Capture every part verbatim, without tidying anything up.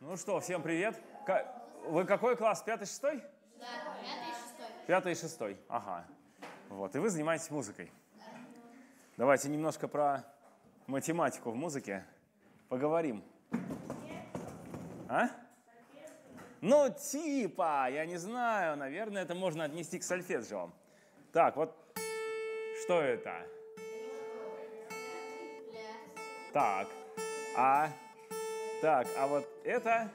Ну что, всем привет. Вы какой класс? Пятый, шестой? Да, пятый и шестой. Пятый и шестой, ага. Вот, и вы занимаетесь музыкой. Давайте немножко про математику в музыке поговорим. А? Ну, типа, я не знаю, наверное, это можно отнести к сольфеджио. Так, вот, что это? Так, а, так, а вот это?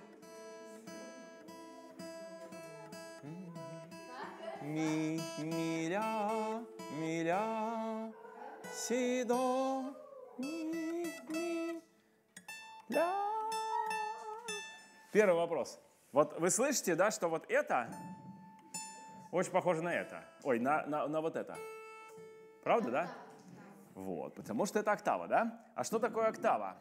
Ми, ми, ля, ми, ля, си, до, ми, ми, ля. Первый вопрос. Вот вы слышите, да, что вот это очень похоже на это. Ой, на, на, на вот это. Правда, да? Вот, потому что это октава, да? А что такое октава?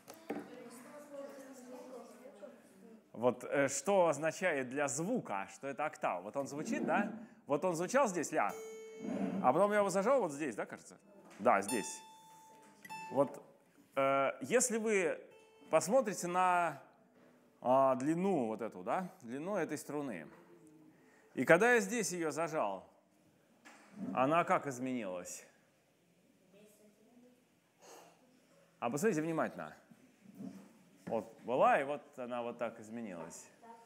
Вот э, что означает для звука, что это октава? Вот он звучит, да? Вот он звучал здесь, ля. А потом я его зажал вот здесь, да, кажется? Да, здесь. Вот э, если вы посмотрите на э, длину вот эту, да? Длину этой струны. И когда я здесь ее зажал, она как изменилась? А посмотрите внимательно. Вот была, и вот она вот так изменилась.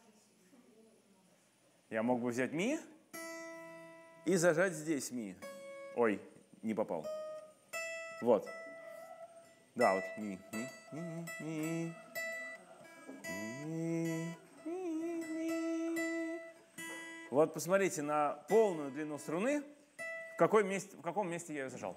Я мог бы взять ми и зажать здесь ми. Ой, не попал. Вот. Да, вот ми, ми, ми, ми, ми, ми, ми. Вот посмотрите на полную длину струны. В, какой месте, в каком месте я ее зажал?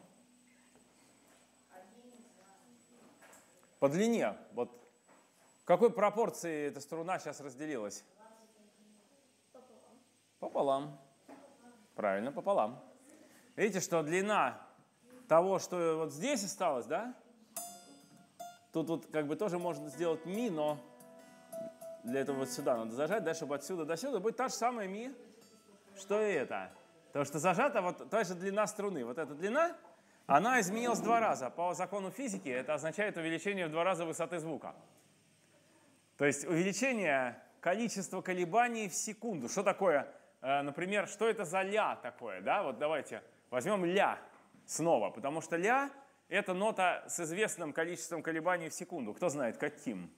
По длине. Вот в какой пропорции эта струна сейчас разделилась? Пополам. Пополам. Правильно, пополам. Видите, что длина того, что вот здесь осталось, да? Тут вот как бы тоже можно сделать ми, но для этого вот сюда надо зажать, да, чтобы отсюда до сюда будет та же самая ми, что и это. Потому что зажата вот та же длина струны. Вот эта длина, она изменилась два раза. По закону физики это означает увеличение в два раза высоты звука. То есть увеличение количества колебаний в секунду. Что такое, например, что это за ля такое? Да? Вот давайте возьмем ля снова, потому что ля — это нота с известным количеством колебаний в секунду. Кто знает, каким?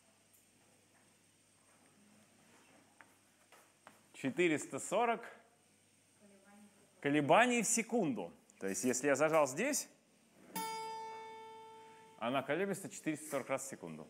четыреста сорок колебаний в секунду. То есть если я зажал здесь, она колеблется четыреста сорок раз в секунду.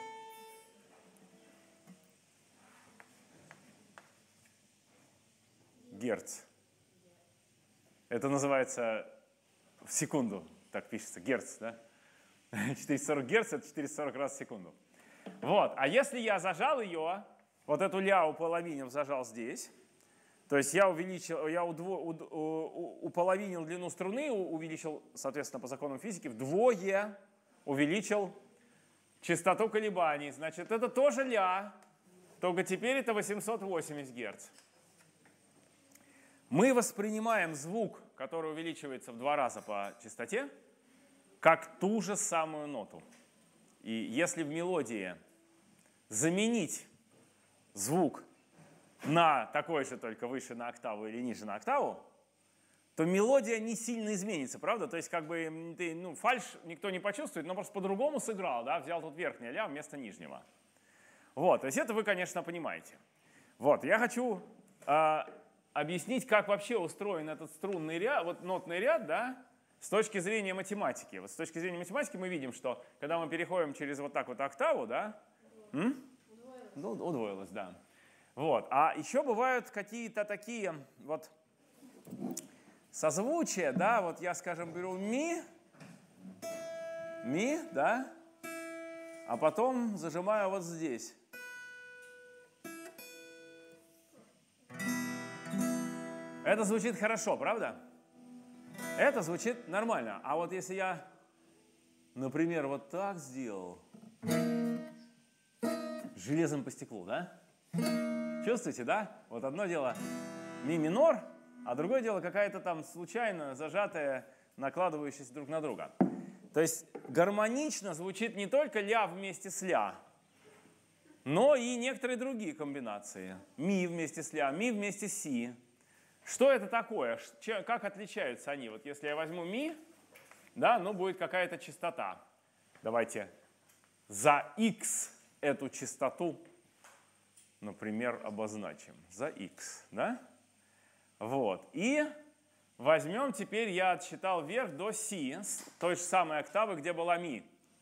Герц. Это называется в секунду, так пишется, герц, да? четыреста сорок герц — это четыреста сорок раз в секунду. Вот, а если я зажал ее, вот эту ля уполовинил, зажал здесь, то есть я увеличил, я удво, уд, у, уполовинил длину струны, увеличил, соответственно, по законам физики, вдвое увеличил частоту колебаний. Значит, это тоже ля, только теперь это восемьсот восемьдесят герц. Мы воспринимаем звук, который увеличивается в два раза по частоте, как ту же самую ноту. И если в мелодии заменить звук на такой же, только выше на октаву или ниже на октаву, то мелодия не сильно изменится, правда? То есть как бы ты, ну, фальш никто не почувствует, но просто по-другому сыграл, да? Взял тут верхнее ля вместо нижнего. Вот, то есть это вы, конечно, понимаете. Вот, я хочу э, объяснить, как вообще устроен этот струнный ряд, вот нотный ряд, да, с точки зрения математики. Вот с точки зрения математики мы видим, что когда мы переходим через вот так вот октаву, да, м? Удвоилось. Ну, удвоилось, да. Вот. А еще бывают какие-то такие вот созвучия, да, вот я, скажем, беру ми, ми, да, а потом зажимаю вот здесь. Это звучит хорошо, правда? Это звучит нормально. А вот если я, например, вот так сделал, железом по стеклу, да? Чувствуете, да? Вот одно дело ми минор, а другое дело какая-то там случайно зажатая, накладывающаяся друг на друга. То есть гармонично звучит не только ля вместе с ля, но и некоторые другие комбинации. Ми вместе с ля, ми вместе с си. Что это такое? Как отличаются они? Вот если я возьму ми, да, ну будет какая-то частота. Давайте за x эту частоту, например, обозначим. За x, да? Вот. И возьмем теперь, я отсчитал вверх до си, с той же самой октавы, где была ми.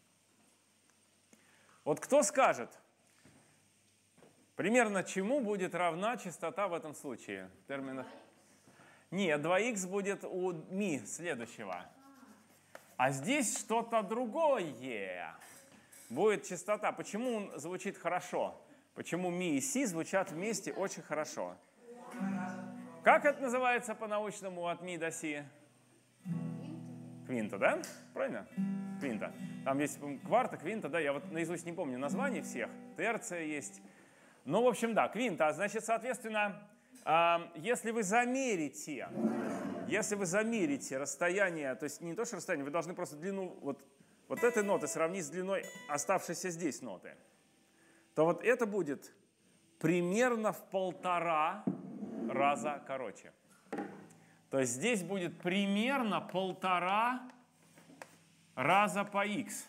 Вот кто скажет, примерно чему будет равна частота в этом случае? В терминах? Нет, два икс будет у ми следующего. А здесь что-то другое. Будет частота. Почему он звучит хорошо? Почему ми и си звучат вместе очень хорошо? Как это называется по-научному от ми до си? Квинта, да? Правильно? Квинта. Там есть кварта, квинта, да, я вот наизусть не помню названий всех. Терция есть. Ну, в общем, да, квинта. Значит, соответственно, если вы замерите, если вы замерите расстояние, то есть не то, что расстояние, вы должны просто длину вот, вот этой ноты сравнить с длиной оставшейся здесь ноты, то вот это будет примерно в полтора раза короче. То есть здесь будет примерно полтора раза по х.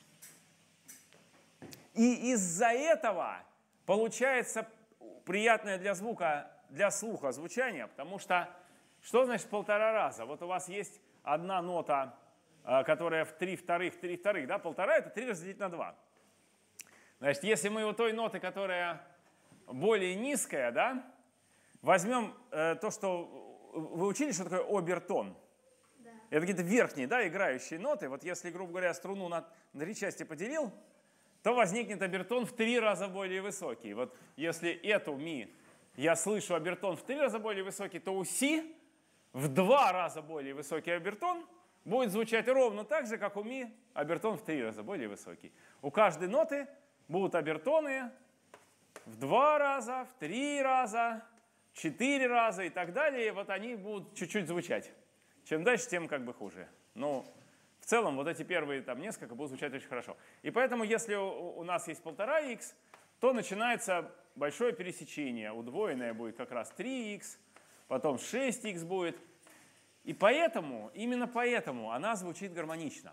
И из-за этого получается приятное для звука, для слуха звучание, потому что что значит полтора раза? Вот у вас есть одна нота, которая в три вторых, три вторых, да, полтора это три разделить на два. Значит, если мы у той ноты, которая более низкая, да, возьмем э, то, что вы учили, что такое обертон. Да. Это какие-то верхние, да, играющие ноты. Вот если, грубо говоря, струну на, на три части поделил, то возникнет обертон в три раза более высокий. Вот если эту ми я слышу обертон в три раза более высокий, то у си в два раза более высокий обертон будет звучать ровно так же, как у ми обертон в три раза более высокий. У каждой ноты будут обертоны в два раза, в три раза, в четыре раза и так далее. Вот они будут чуть-чуть звучать. Чем дальше, тем как бы хуже. Но в целом вот эти первые там несколько будут звучать очень хорошо. И поэтому, если у, у нас есть полтора икс, то начинается большое пересечение. Удвоенное будет как раз три икс, потом шесть икс будет. И поэтому, именно поэтому она звучит гармонично.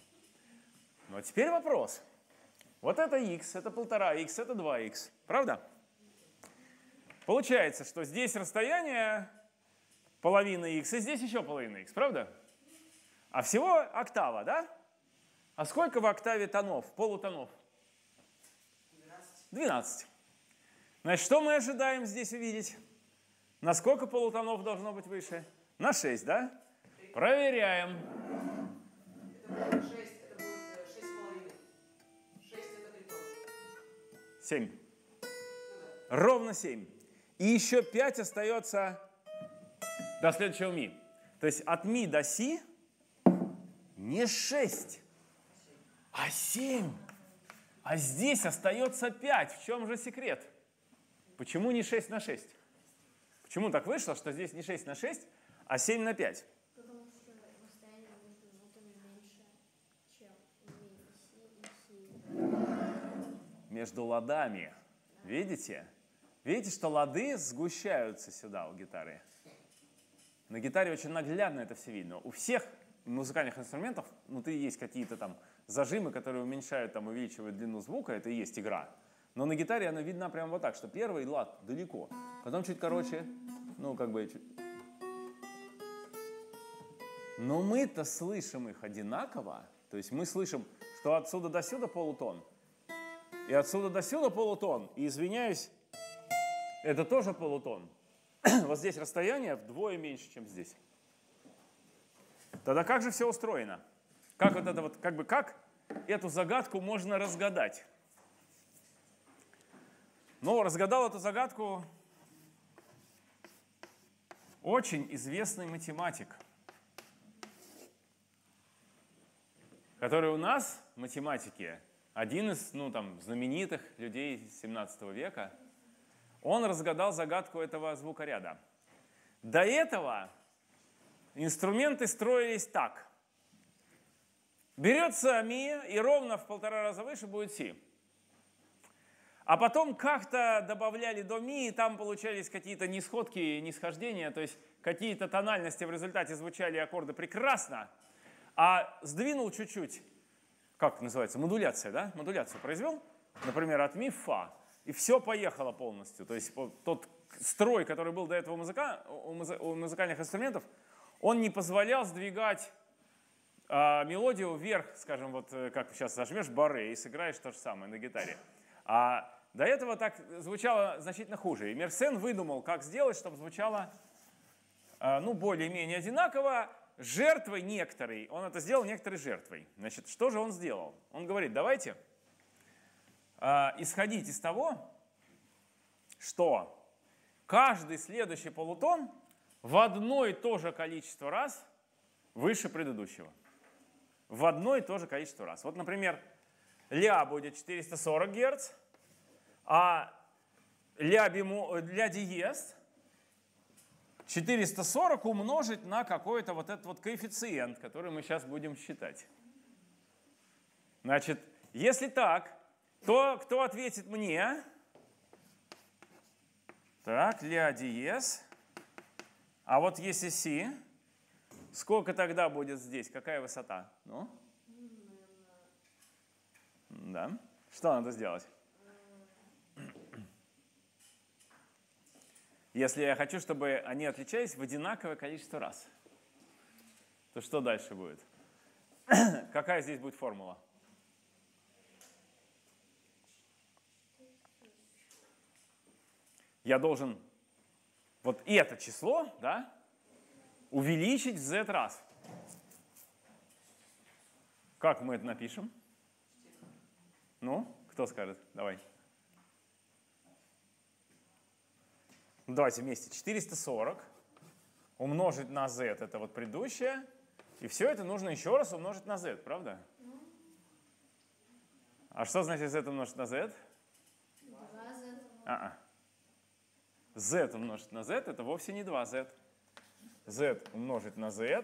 Но теперь вопрос. Вот это х, это полтора икс, это два икс. Правда? Получается, что здесь расстояние половина х, и здесь еще половина х. Правда? А всего октава, да? А сколько в октаве тонов, полутонов? двенадцать. Значит, что мы ожидаем здесь увидеть? На сколько полутонов должно быть выше? На шесть, да? Проверяем. Это будет шесть, это будет шесть с половиной. шесть это три тона. семь. Ровно семь. И еще пять остается до следующего ми. То есть от ми до си не шесть, а семь. А здесь остается пять. В чем же секрет? Почему не шесть на шесть? Почему так вышло, что здесь не шесть на шесть, а семь на пять? Потому что расстояние между нотами меньше, чем ми и си и си. Между ладами. Видите? Видите, что лады сгущаются сюда у гитары? На гитаре очень наглядно это все видно. У всех музыкальных инструментов внутри есть какие-то там зажимы, которые уменьшают, там, увеличивают длину звука. Это и есть игра. Но на гитаре она видна прямо вот так, что первый лад далеко, потом чуть короче, ну как бы чуть... Но мы-то слышим их одинаково. То есть мы слышим, что отсюда до сюда полутон, и отсюда до сюда полутон. И, извиняюсь, это тоже полутон. Вот здесь расстояние вдвое меньше, чем здесь. Тогда как же все устроено? Как вот это вот, как бы, как эту загадку можно разгадать? Ну, разгадал эту загадку очень известный математик, который у нас в математике один из, ну, там, знаменитых людей семнадцатого века. Он разгадал загадку этого звукоряда. До этого инструменты строились так. Берется ми, и ровно в полтора раза выше будет си. А потом как-то добавляли до ми, и там получались какие-то нисходки, нисхождения, то есть какие-то тональности в результате звучали аккорды прекрасно, а сдвинул чуть-чуть, как называется, модуляция, да? Модуляцию произвел, например, от ми в фа, и все поехало полностью. То есть тот строй, который был до этого у, музыка, у, музы, у музыкальных инструментов, он не позволял сдвигать а, мелодию вверх, скажем, вот как сейчас зажмешь барре и сыграешь то же самое на гитаре. А до этого так звучало значительно хуже. И Мерсен выдумал, как сделать, чтобы звучало а, ну, более-менее одинаково, жертвой некоторой. Он это сделал некоторой жертвой. Значит, что же он сделал? Он говорит, давайте а, исходить из того, что каждый следующий полутон в одно и то же количество раз выше предыдущего. В одно и то же количество раз. Вот, например, ля будет четыреста сорок герц, а ля, бему, ля диез четыреста сорок умножить на какой-то вот этот вот коэффициент, который мы сейчас будем считать. Значит, если так, то кто ответит мне? Так, ля диез. А вот если си, сколько тогда будет здесь? Какая высота? Ну? Да. Что надо сделать? Если я хочу, чтобы они отличались в одинаковое количество раз, то что дальше будет? Какая здесь будет формула? Я должен вот это число, да, увеличить в z раз. Как мы это напишем? Ну, кто скажет? Давай. Давайте вместе. четыреста сорок умножить на z, это вот предыдущее. И все это нужно еще раз умножить на z, правда? А что значит z умножить на z? два зет. А-а. z умножить на z это вовсе не два зет. z умножить на z.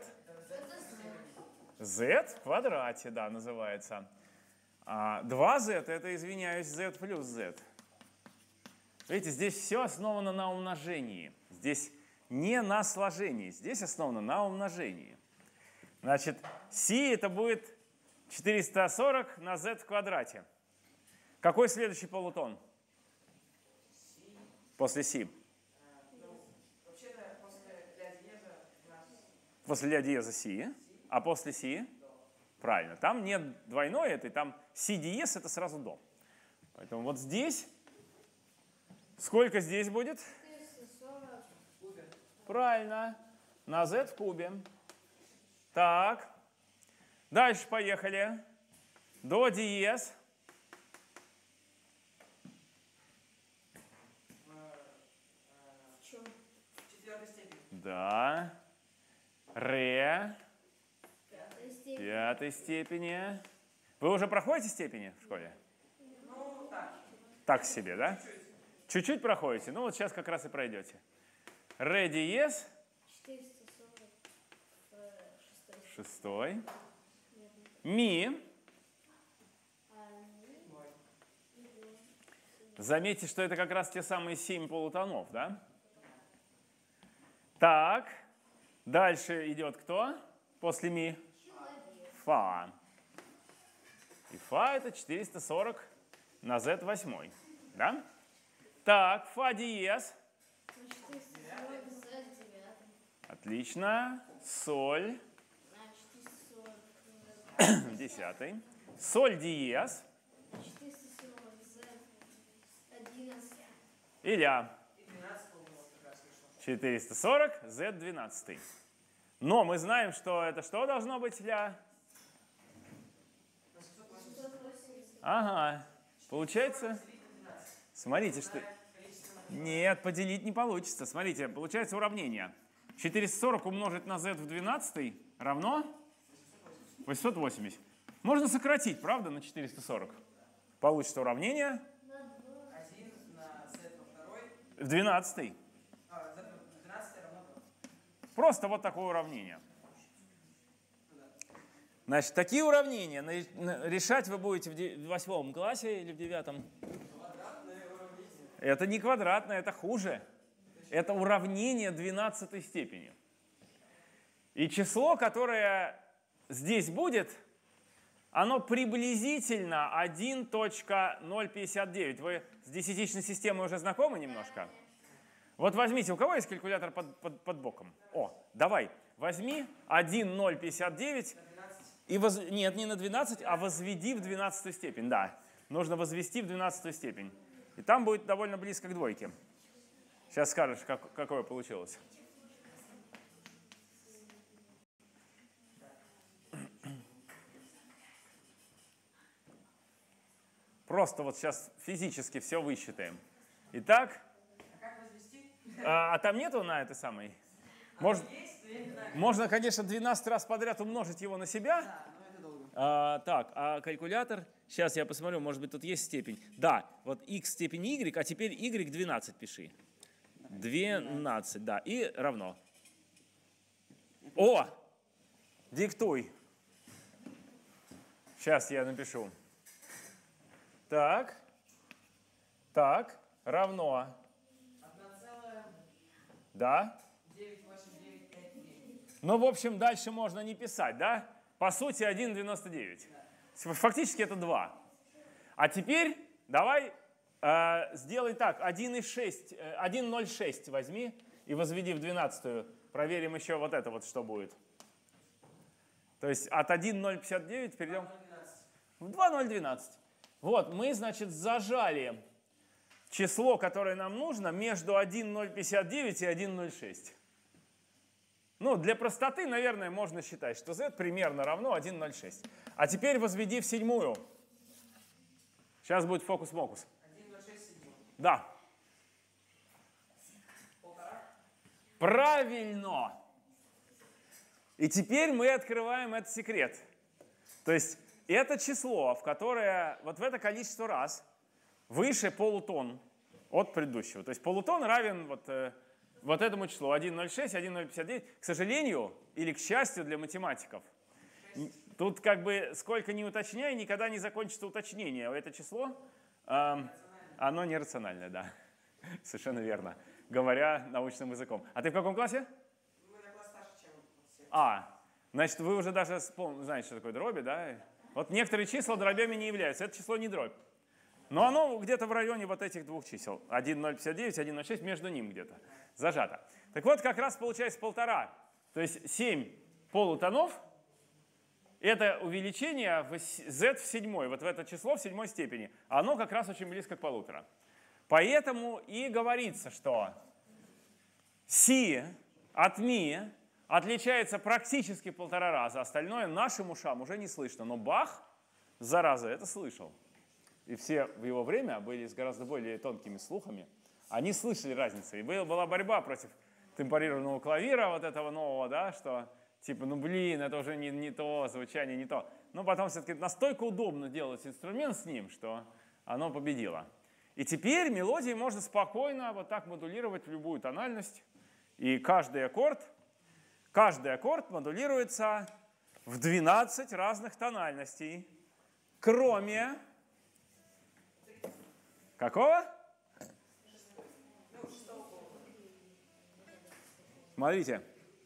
z в квадрате, да, называется. А два зет это, извиняюсь, z плюс z. Видите, здесь все основано на умножении. Здесь не на сложении. Здесь основано на умножении. Значит, си это будет четыреста сорок на z в квадрате. Какой следующий полутон? После си. После ля диеза си. А после си? Правильно. Там нет двойной этой, там си диез это сразу до. Поэтому вот здесь. Сколько здесь будет? четыреста сорок. Правильно. На z в кубе. Так. Дальше поехали. До диез. В чем? В четвертой степени. Да. Ре. Пятая степень. Пятой степени. Вы уже проходите степени в школе? Ну, так. Так себе, да? Чуть-чуть проходите. Ну вот сейчас как раз и пройдете. Ре диез. четыреста сорок. э, Шестой. Шестой. Ми. А ми. Заметьте, что это как раз те самые семь полутонов, да? Так. Дальше идет кто? После ми? Фа. И фа это четыреста сорок на зет восемь, да? Так, фа диез. На четыреста сорок зет девятый. Отлично. Соль. На четыреста сорок. в десятой. Соль диез. четыреста сорок зет одиннадцатый. И ля. И двенадцать полумножить как раз вышло. четыреста сорок зет двенадцать. Но мы знаем, что это что должно быть ля? На семьсот восемьдесят. сто восемьдесят. Ага. Получается? Смотрите, что... Нет, поделить не получится. Смотрите, получается уравнение. четыреста сорок умножить на z в двенадцать равно восемьсот восемьдесят. Можно сократить, правда, на четыреста сорок? Получится уравнение один на z во второй. в двенадцать. А, z в двенадцать равно два. Просто вот такое уравнение. Значит, такие уравнения на- на- решать вы будете в де- в восьмом классе или в девятом? Это не квадратное, это хуже. Это уравнение двенадцатой степени. И число, которое здесь будет, оно приблизительно один целых ноль пятьдесят девять. Вы с десятичной системой уже знакомы немножко? Вот возьмите, у кого есть калькулятор под, под, под боком? О, давай, возьми один целых ноль пятьдесят девять и воз... нет, не на двенадцать, а возведи в двенадцатую степень. Да, нужно возвести в двенадцатую степень. И там будет довольно близко к двойке. Сейчас скажешь, как, какое получилось. Просто вот сейчас физически все высчитаем. Итак, а, а там нету на этой самой? Может, можно, конечно, двенадцать раз подряд умножить его на себя. А, так, а калькулятор, сейчас я посмотрю, может быть, тут есть степень. Да, вот x степень y, а теперь y двенадцать пиши. двенадцать, да, и равно. О, диктуй. Сейчас я напишу. Так, так, равно. Да? Ну, в общем, дальше можно не писать, да? По сути, один целых девяносто девять. Фактически это два. А теперь давай э, сделай так. один целых ноль шесть возьми и возведи в двенадцатую. Проверим еще вот это вот, что будет. То есть от один целых ноль пятьдесят девять перейдем в два целых ноль двенадцать. Вот, мы, значит, зажали число, которое нам нужно, между один целых ноль пятьдесят девять и один целых ноль шесть. Ну, для простоты, наверное, можно считать, что z примерно равно один целых ноль шесть. А теперь возведи в седьмую. Сейчас будет фокус-мокус. один целых ноль шесть седьмой. Да. Полтора. Правильно. И теперь мы открываем этот секрет. То есть это число, в которое вот в это количество раз выше полутон от предыдущего. То есть полутон равен вот, э, вот этому числу один целых ноль шесть, один целых ноль пятьдесят девять. К сожалению или к счастью для математиков, тут как бы сколько ни уточняй, никогда не закончится уточнение. Это число, э, оно нерациональное, да. Совершенно верно, говоря научным языком. А ты в каком классе? Мы на класс старше, чем все. А, значит, вы уже даже знаете, что такое дроби, да? Вот некоторые числа дробями не являются. Это число не дробь. Но оно где-то в районе вот этих двух чисел. один целых ноль пятьдесят девять, один целых ноль шесть, между ним где-то зажато. Так вот, как раз получается полтора. То есть семь полутонов – это увеличение в z в седьмой, вот в это число в седьмой степени. Оно как раз очень близко к полутора. Поэтому и говорится, что си от ми отличается практически в полтора раза. Остальное нашим ушам уже не слышно. Но Бах, зараза, это слышал. И все в его время были с гораздо более тонкими слухами. Они слышали разницу. И была борьба против темпорированного клавира, вот этого нового, да, что типа, ну блин, это уже не, не то, звучание не то. Но потом все-таки настолько удобно делать инструмент с ним, что оно победило. И теперь мелодии можно спокойно вот так модулировать в любую тональность. И каждый аккорд Каждый аккорд модулируется в двенадцать разных тональностей, кроме какого? Смотрите.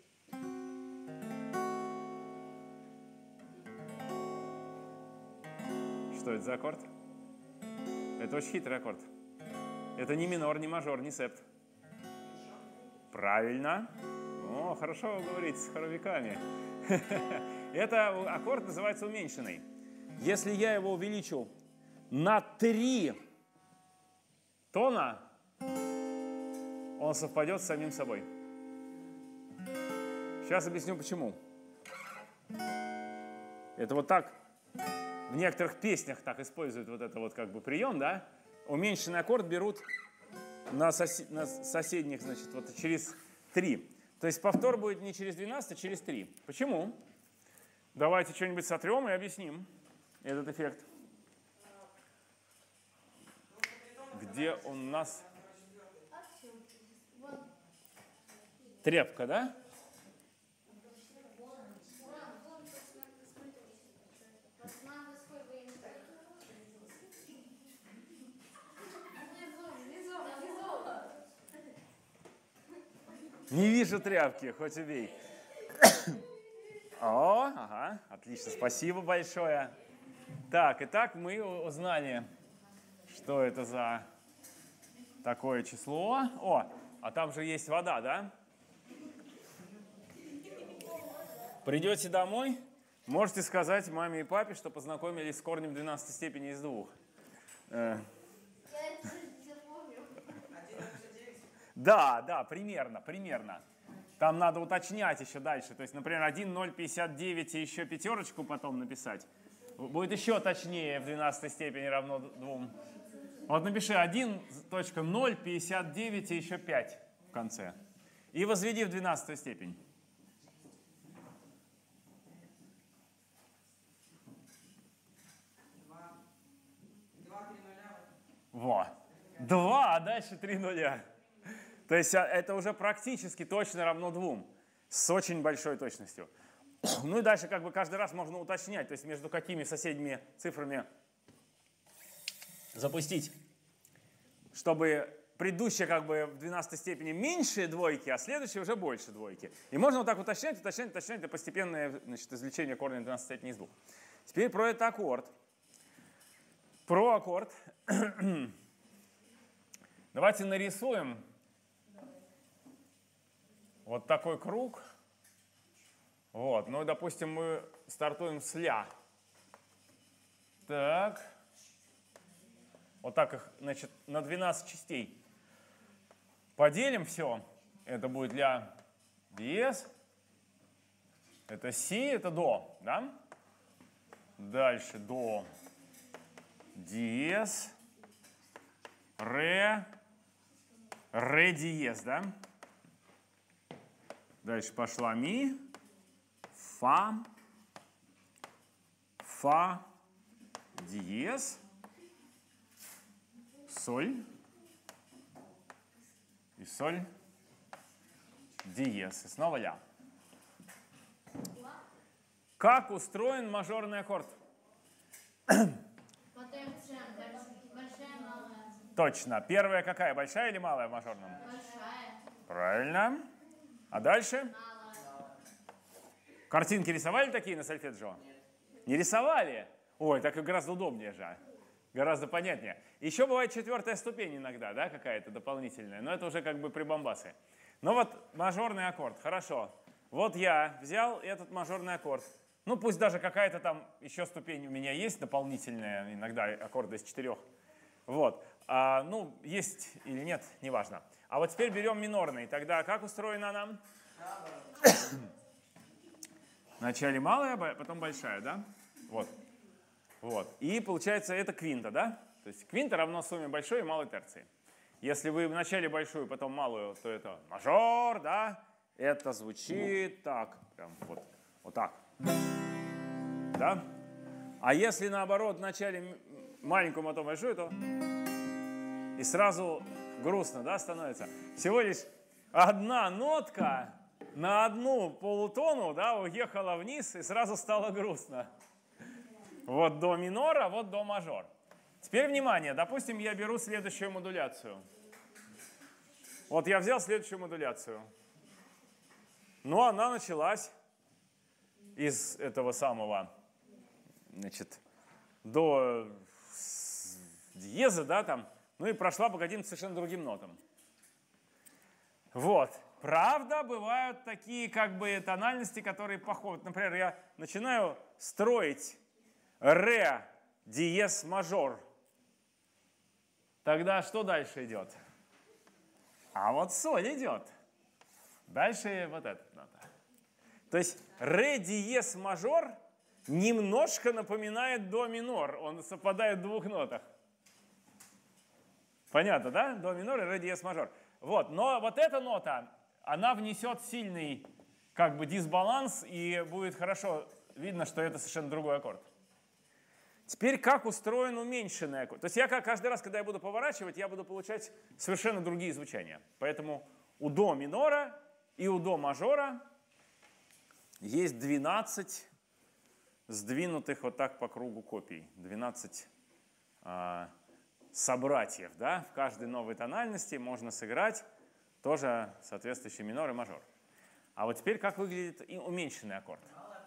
Что это за аккорд? Это очень хитрый аккорд. Это не минор, не мажор, не септ. Правильно. О, хорошо вы говорите с хоровиками. Это аккорд называется уменьшенный. Если я его увеличу на три тона, он совпадет с самим собой. Сейчас объясню почему. Это вот так в некоторых песнях так используют вот это вот как бы прием, да? Уменьшенный аккорд берут на, сос... на соседних, значит, вот через три. То есть повтор будет не через двенадцать, а через три. Почему? Давайте что-нибудь сотрем и объясним этот эффект. Где у нас трепка, да? Не вижу тряпки, хоть убей. О, ага, отлично, спасибо большое. Так, итак, мы узнали, что это за такое число. О, а там же есть вода, да? Придете домой, можете сказать маме и папе, что познакомились с корнем двенадцатой степени из двух. Э. Да, да, примерно, примерно. Там надо уточнять еще дальше. То есть, например, один, ноль, пятьдесят девять и еще пятерочку потом написать. Будет еще точнее в двенадцатой степени равно двум. Вот напиши один, ноль, пятьдесят девять и еще пять в конце. И возведи в двенадцатую степень. Во. два, а дальше три нуля. То есть это уже практически точно равно двум. С очень большой точностью. Ну и дальше как бы каждый раз можно уточнять, то есть между какими соседними цифрами запустить, чтобы предыдущая как бы в двенадцатой степени меньше двойки, а следующая уже больше двойки. И можно вот так уточнять, уточнять, уточнять, это постепенное, значит, извлечение корня двенадцатой степени из двух. Теперь про этот аккорд. Про аккорд. Давайте нарисуем вот такой круг. Вот, ну, допустим, мы стартуем с ля. Так. Вот так их, значит, на двенадцать частей. Поделим все. Это будет ля диез. Это си, это до, да? Дальше до диез. Ре. Ре диез, да? Дальше пошла ми. Фа. Фа. Диез. Соль. И соль. Диез. И снова ля. Как устроен мажорный аккорд? Точно. Первая какая? Большая или малая в мажорном? Большая. Правильно. А дальше? Малая. Картинки рисовали такие на сольфеджио? Нет. Не рисовали? Ой, так и гораздо удобнее же. Гораздо понятнее. Еще бывает четвертая ступень иногда, да, какая-то дополнительная. Но это уже как бы прибамбасы. Ну вот мажорный аккорд. Хорошо. Вот я взял этот мажорный аккорд. Ну пусть даже какая-то там еще ступень у меня есть дополнительная. Иногда аккорды из четырех. Вот. А, ну, есть или нет, неважно. А вот теперь берем минорный. Тогда как устроена она? Вначале малая, потом большая, да? Вот. Вот. И получается это квинта, да? То есть квинта равно сумме большой и малой терции. Если вы вначале большую, потом малую, то это мажор, да? Это звучит так. Прям вот, вот так. Да? А если наоборот вначале маленькую, потом большую, то и сразу грустно, да, становится. Всего лишь одна нотка на одну полутону, да, уехала вниз, и сразу стало грустно. Вот до минора, вот до мажор. Теперь внимание, допустим, я беру следующую модуляцию. Вот я взял следующую модуляцию. Но она началась из этого самого, значит, до диеза, да, там, ну и прошла по каким-то совершенно другим нотам. Вот. Правда, бывают такие как бы тональности, которые похожи. Например, я начинаю строить ре диез мажор. Тогда что дальше идет? А вот соль идет. Дальше вот эта нота. То есть ре диез мажор немножко напоминает до минор. Он совпадает в двух нотах. Понятно, да? До минор и ре диез мажор. Вот. Но вот эта нота, она внесет сильный как бы дисбаланс, и будет хорошо видно, что это совершенно другой аккорд. Теперь как устроен уменьшенный аккорд? То есть я каждый раз, когда я буду поворачивать, я буду получать совершенно другие звучания. Поэтому у до минора и у до мажора есть двенадцать сдвинутых вот так по кругу копий. двенадцать а, собратьев. Да? В каждой новой тональности можно сыграть тоже соответствующий минор и мажор. А вот теперь как выглядит и уменьшенный аккорд?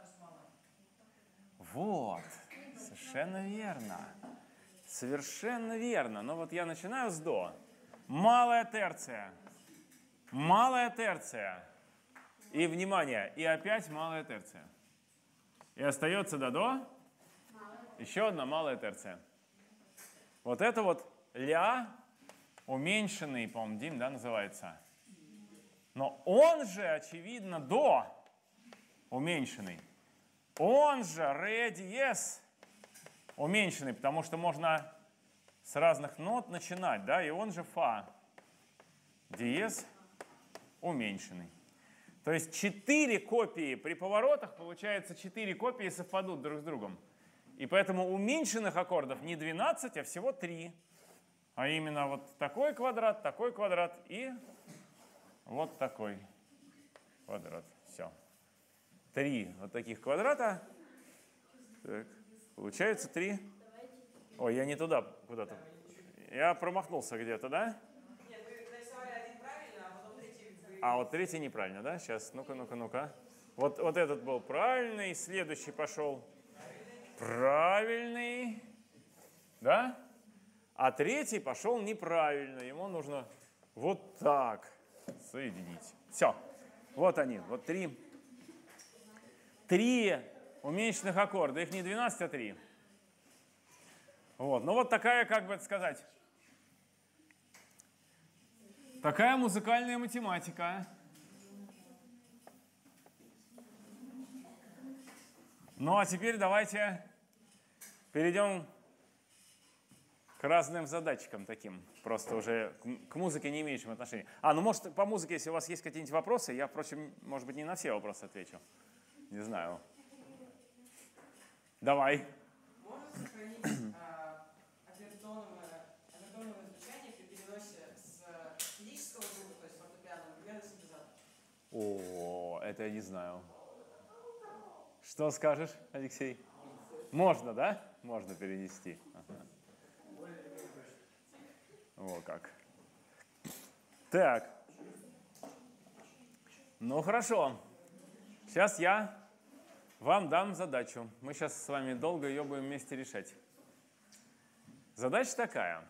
Вот, совершенно верно. Совершенно верно. Но вот я начинаю с до. Малая терция. Малая терция. И, внимание, и опять малая терция. И остается до до. Еще одна малая терция. Вот это вот ля уменьшенный, по-моему, Дим, да, называется. Но он же, очевидно, до уменьшенный. Он же ре диез уменьшенный, потому что можно с разных нот начинать, да, и он же фа диез уменьшенный. То есть четыре копии при поворотах, получается четыре копии совпадут друг с другом. И поэтому уменьшенных аккордов не двенадцать, а всего три. А именно вот такой квадрат, такой квадрат и вот такой квадрат. Все. Три вот таких квадрата. Так. Получается три. Ой, я не туда куда-то. Я промахнулся где-то, да? Нет, вы нарисовали один правильно, а потом третий. А вот третий неправильно, да? Сейчас, ну-ка, ну-ка, ну-ка. Вот, вот этот был правильный, следующий пошел правильный, да? А третий пошел неправильно. Ему нужно вот так соединить. Все. Вот они, вот три. Три уменьшенных аккорда. Их не двенадцать, а три. Вот. Ну вот такая, как бы это сказать, такая музыкальная математика. Ну а теперь давайте перейдем к разным задачкам таким, просто уже к музыке не имеющим отношения. А, ну может по музыке, если у вас есть какие-нибудь вопросы, я, впрочем, может быть, не на все вопросы отвечу. Не знаю. Давай. Можно сохранить а, операционное, операционное звучание при переносе с физического звука, то есть фортепиано, например, на синтезатор? О, это я не знаю. Что скажешь, Алексей? Можно, да? Можно перенести. Ага. О, как. Так. Ну, хорошо. Сейчас я вам дам задачу. Мы сейчас с вами долго ее будем вместе решать. Задача такая.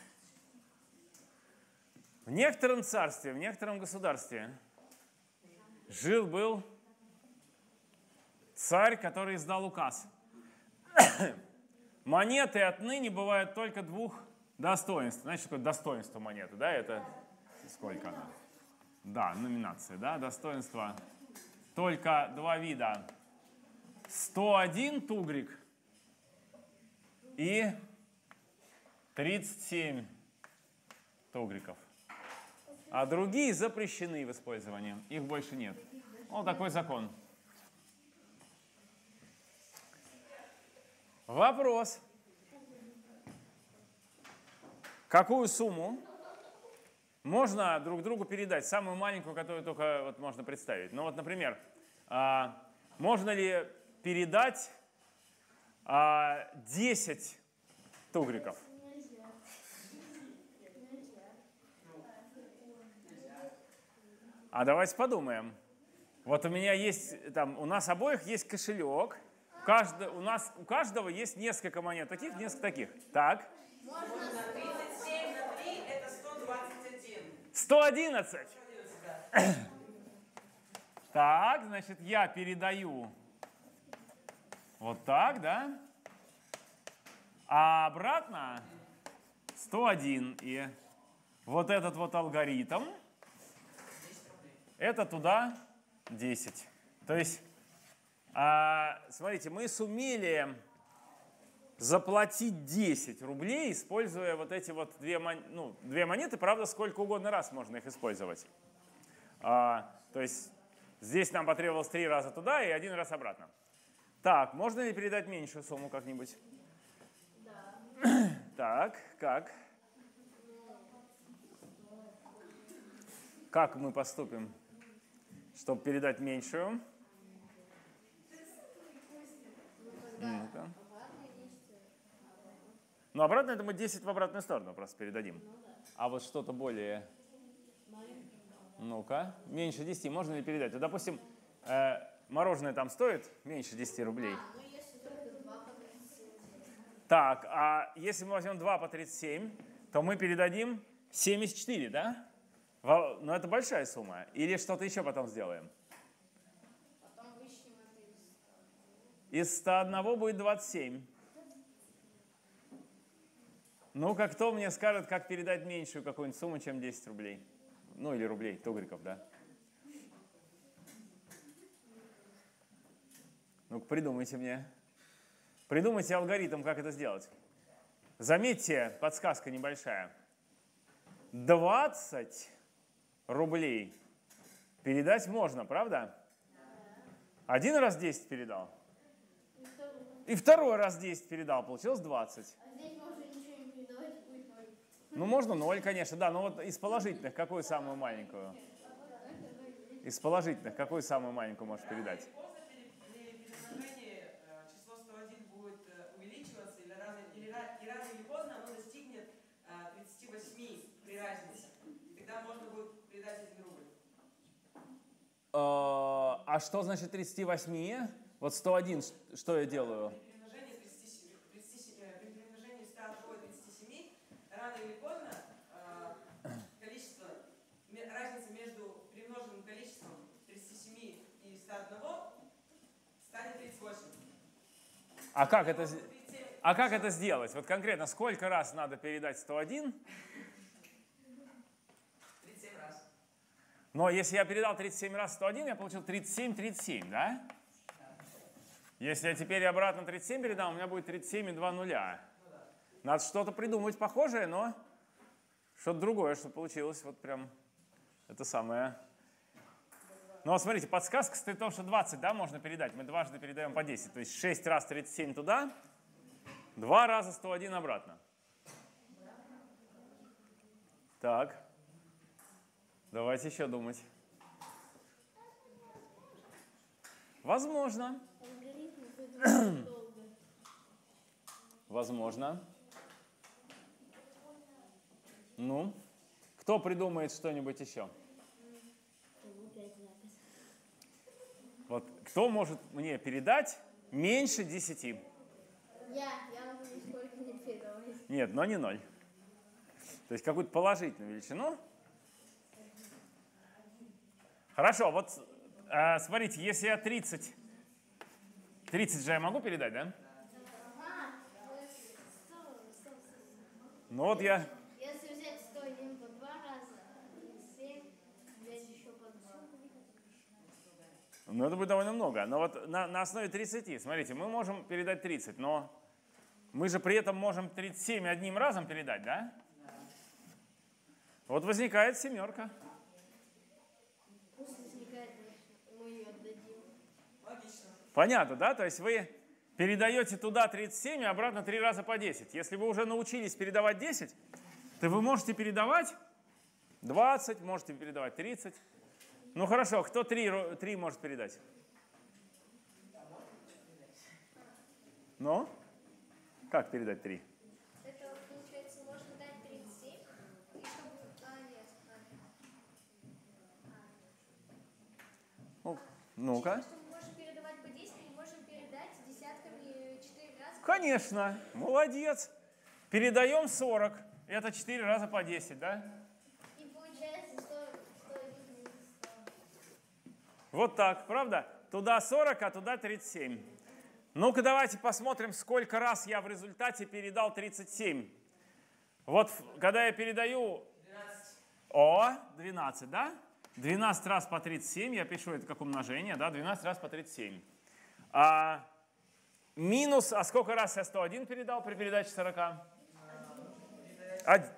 В некотором царстве, в некотором государстве жил-был царь, который издал указ. Монеты отныне бывают только двух достоинств. Знаете, что такое достоинство монеты? Да, это сколько она? Да, номинация, да, достоинство. Только два вида. сто один тугрик и тридцать семь тугриков. А другие запрещены в использовании. Их больше нет. Вот такой закон. Вопрос. Какую сумму можно друг другу передать? Самую маленькую, которую только вот можно представить. Ну вот, например, а, можно ли передать а, десять тугриков? А давайте подумаем. Вот у меня есть, там, у нас обоих есть кошелек. Каждый, у нас у каждого есть несколько монет таких, несколько таких. Так. Можно тридцать семь на три, это сто двадцать один. сто одиннадцать. Да. Так, значит, я передаю вот так, да? А обратно сто один. И вот этот вот алгоритм, это туда десять. То есть, а, смотрите, мы сумели заплатить десять рублей, используя вот эти вот две, ну, две монеты. Правда, сколько угодно раз можно их использовать. А, то есть здесь нам потребовалось три раза туда и один раз обратно. Так, можно ли передать меньшую сумму как-нибудь? Да. Так, как? Как мы поступим, чтобы передать меньшую? Ну-ка. Ну, обратно это мы десять в обратную сторону просто передадим. А вот что-то более Ну-ка, меньше десяти можно ли передать? Вот, допустим, э, мороженое там стоит меньше десяти рублей. А, ну если только два по тридцать семь. Так, а если мы возьмем два по тридцать семь, то мы передадим семьдесят четыре, да? Во- Но это большая сумма. Или что-то еще потом сделаем? Потом вычтем это из ста. Из ста одного будет двадцать семь. Ну-ка, кто мне скажет, как передать меньшую какую-нибудь сумму, чем десять рублей? Ну, или рублей, тугриков, да? Ну-ка, придумайте мне. Придумайте алгоритм, как это сделать. Заметьте, подсказка небольшая. двадцать рублей передать можно, правда? Один раз десять передал. И второй. И второй раз десять передал, получилось двадцать. А здесь можно ничего не передавать, будет ноль. Ну, можно ноль, конечно, да. Но вот из положительных какую самую маленькую? Из положительных какую самую маленькую можешь передать? Поздно при перемножении э, число сто один будет э, увеличиваться, или рано или, ра- и рано или поздно оно достигнет э, тридцати восьми при разнице. И тогда можно будет передать один рубль. Э, А что значит тридцать восемь? Вот сто один, ш- что я делаю? При перемножении, тридцати семи, тридцати семи, э, при перемножении ста одного и тридцати семи рано или поздно э, количество, ме- разница между примноженным количеством тридцати семи и ста одного станет тридцать восемь. А как это, с- тридцать семь а как это сделать? Вот конкретно, сколько раз надо передать сто один? тридцать семь раз. Но если я передал тридцать семь раз сто один, я получил тридцать семь, тридцать семь, да? Если я теперь обратно тридцать семь передам, у меня будет тридцать семь и два нуля. Надо что-то придумать похожее, но что-то другое, что получилось. Вот прям это самое. Ну вот смотрите, подсказка стоит в том, что двадцать, да, можно передать. Мы дважды передаем по десять. То есть шесть раз тридцать семь туда, два раза сто один обратно. Так. Давайте еще думать. Возможно. Алгоритм придумать долго. Возможно. Ну, кто придумает что-нибудь еще? Кому пять запись. Вот кто может мне передать меньше десяти? Я, я могу нисколько не передавать. Нет, но не ноль. То есть какую-то положительную величину. Хорошо, вот э, смотрите, если я тридцать, тридцать же я могу передать, да? Ага, то есть сто, сто, сто. Ну вот я, Если взять сто один по два раза, и семь, взять еще по два. ну это будет довольно много. Но вот на, на основе тридцати, смотрите, мы можем передать тридцать, но мы же при этом можем тридцать семь одним разом передать, да? Вот возникает семерка. Пусть возникает, мы ее отдадим. Логично. Понятно, да? То есть вы передаете туда тридцать семь и обратно три раза по десять. Если вы уже научились передавать десять, то вы можете передавать двадцать, можете передавать тридцать. Ну хорошо, кто три, три может передать? Ну? Как передать три? Это получается, можно дать тридцать семь, и чтобы... А, нет, Ну, ну-ка. что мы можем передавать по десять, мы можем передать десятками четыре раза. Конечно, молодец. Передаем сорок. Это четыре раза по десять, да? И получается сто, сто один минус сто. Вот так, правда? Туда сорок, а туда тридцать семь. Ну-ка давайте посмотрим, сколько раз я в результате передал тридцать семь. Вот в- когда я передаю... двенадцать. О, двенадцать, да? двенадцать раз по тридцать семь, я пишу это как умножение, да? двенадцать раз по тридцать семь. А, минус, а сколько раз я сто один передал при передаче сорока? Один.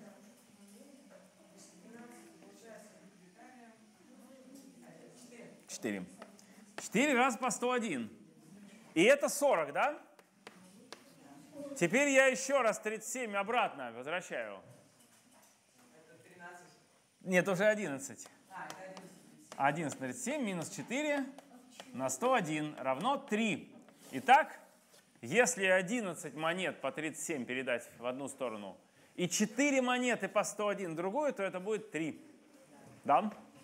четыре. четыре раза по сто один. И это сорок, да? Теперь я еще раз тридцать семь обратно возвращаю. Это тринадцать. Нет, уже одиннадцать. А, это одиннадцать. одиннадцать на тридцать семь минус четыре на сто один равно три. Итак, если одиннадцать монет по тридцать семь передать в одну сторону и четыре монеты по сто один в другую, то это будет три. Да?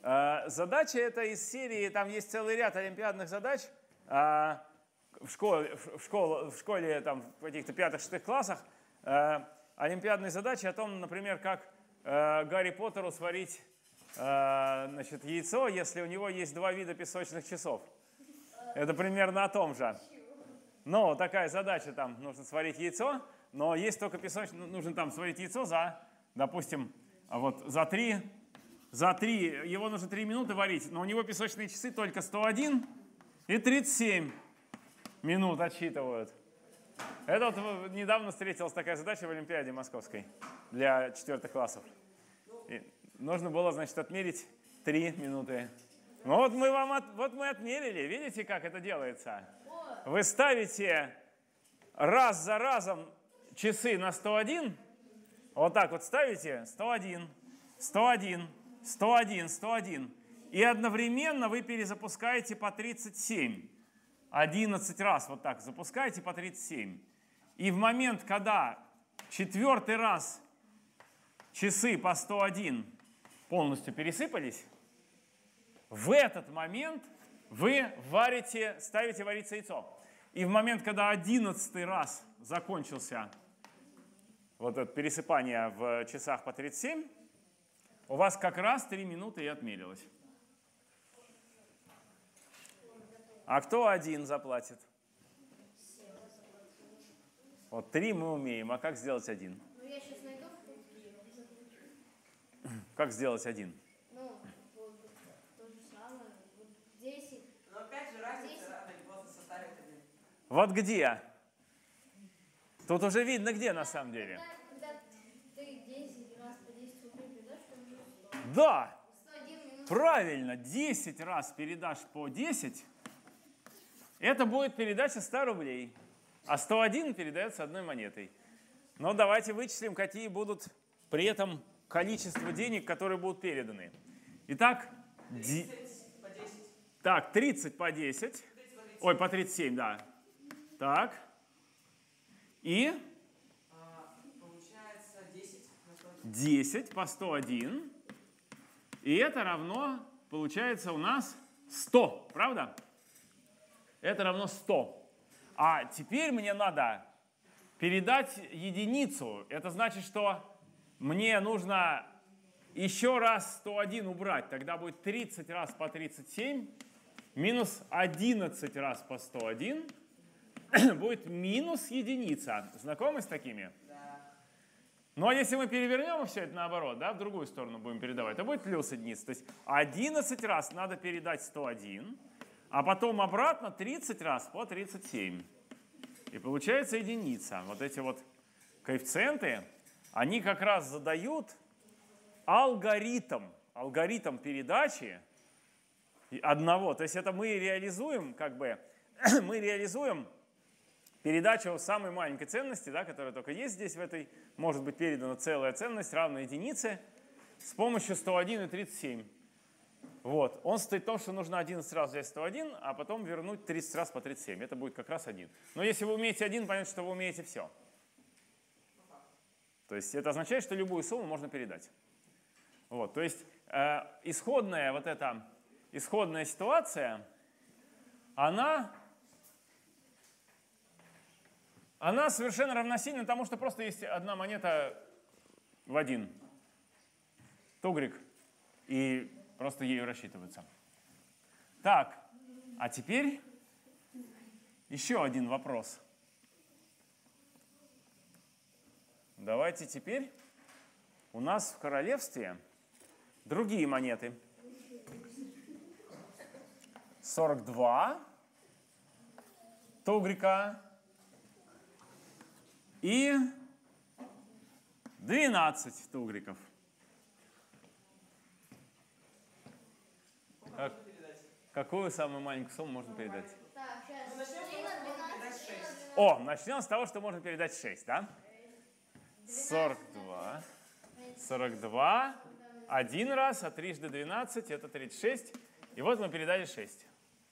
Задача это из серии, там есть целый ряд олимпиадных задач. В школе, в школе, в школе там, в каких-то пятых-шестых классах олимпиадные задачи о том, например, как Гарри Поттеру сварить значит, яйцо, если у него есть два вида песочных часов. Это примерно о том же. Но такая задача, там нужно сварить яйцо, но есть только песочное, нужно там сварить яйцо за, допустим, вот за три, за три, его нужно три минуты варить, но у него песочные часы только сто один и тридцать семь минут отсчитывают. Это вот недавно встретилась такая задача в Олимпиаде Московской для четвертых классов. И нужно было, значит, отмерить три минуты. Ну вот мы вам от, вот мы отмерили, видите, как это делается? Вы ставите раз за разом часы на сто один, вот так вот ставите сто один, сто один, сто один, сто один, и одновременно вы перезапускаете по тридцать семь. одиннадцать раз вот так запускаете по тридцать семь. И в момент, когда четвертый раз часы по сто один полностью пересыпались, в этот момент вы варите, ставите вариться яйцо. И в момент, когда одиннадцатый раз закончился вот это пересыпание в часах по тридцать семь, у вас как раз три минуты и отмерилось. А кто один заплатит? Вот три мы умеем, а как сделать один? Ну, я сейчас найду. Как сделать один? Ну, вот, то же самое. Вот десять. Но опять же разница рано или поздно составит один. Вот где? Тут уже видно, где на самом деле. Когда, когда ты десять раз по десять рублей передашь, то уже сто. Да, сто один минут. правильно, десять раз передашь по десять, это будет передача ста рублей. А сто один передается одной монетой. Но давайте вычислим, какие будут при этом количество денег, которые будут переданы. Итак, ди... так, тридцать по десять. Ой, по тридцать семь, да. Так. И Получается десять. десять по сто один. И это равно, получается, у нас сто, правда? Это равно сто. А теперь мне надо передать единицу. Это значит, что мне нужно еще раз сто один убрать. Тогда будет тридцать раз по тридцать семь минус одиннадцать раз по сто один. Будет минус единица. Знакомы с такими? Да. Ну а если мы перевернем все это наоборот, да, в другую сторону будем передавать, то будет плюс единица. То есть одиннадцать раз надо передать сто один. А потом обратно тридцать раз по тридцать семь. И получается единица. Вот эти вот коэффициенты, они как раз задают алгоритм, алгоритм передачи одного. То есть это мы реализуем, как бы, мы реализуем передачу самой маленькой ценности, да, которая только есть здесь в этой, может быть передана целая ценность, равная единице, с помощью сто один и тридцать семь. Вот. Он стоит в том, что нужно одиннадцать раз взять сто один, а потом вернуть тридцать раз по тридцать семь. Это будет как раз один. Но если вы умеете один, понятно, что вы умеете все. То есть это означает, что любую сумму можно передать. Вот. То есть э, исходная вот эта исходная ситуация, она, она совершенно равносильна тому, что просто есть одна монета в один тугрик, и просто ею рассчитываются. Так, а теперь еще один вопрос. Давайте теперь у нас в королевстве другие монеты. сорок два тугрика и двенадцать тугриков. Как, какую самую маленькую сумму можно передать? Так, сейчас. Ну, начнем с того, что можно передать шесть. О, начнем с того, что можно передать шесть, да? сорок два. сорок два. Один раз, а трижды двенадцать, это тридцать шесть. И вот мы передали шесть.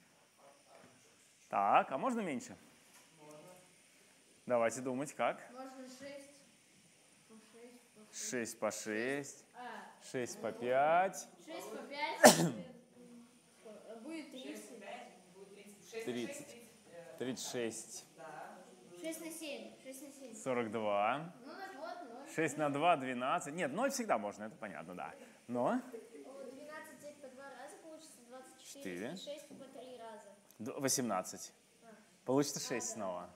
Так, а можно меньше? Можно. Давайте думать, как. Можно шесть. По шесть, по шесть. шесть по шесть. А, шесть по пять. шесть по пять. тридцать. тридцать шесть. шесть на семь. шесть на семь. сорок два. Ну, на вот, ноль. шесть на два, двенадцать. Нет, ноль всегда можно, это понятно, да. Но двенадцать взять по два раза получится двадцать четыре. четыре. шесть по три раза. восемнадцать. Получится шесть снова.